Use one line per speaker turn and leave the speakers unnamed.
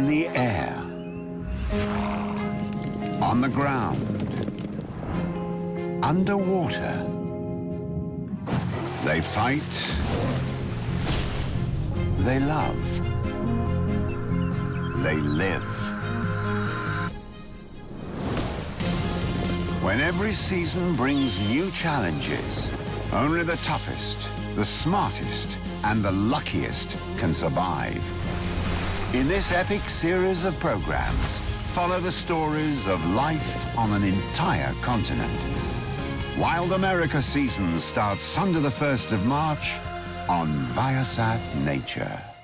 In the air, on the ground, underwater, they fight, they love, they live. When every season brings new challenges, only the toughest, the smartest, and the luckiest can survive. In this epic series of programs, follow the stories of life on an entire continent. Wild America season starts Sunday the 1st of March on Viasat Nature.